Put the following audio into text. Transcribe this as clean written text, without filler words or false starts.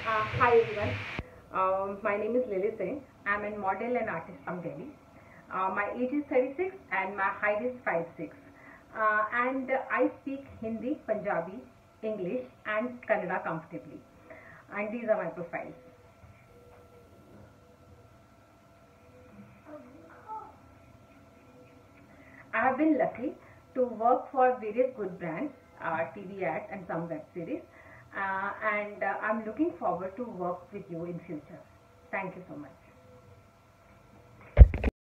Hi everyone. My name is Lily Singh. I'm a model and artist from Delhi. My age is 36 and my height is 5'6". And I speak Hindi, Punjabi, English and Kannada comfortably. And these are my profiles. I have been lucky to work for various good brands, TV ads and some web series. And I'm looking forward to work with you in future. Thank you so much.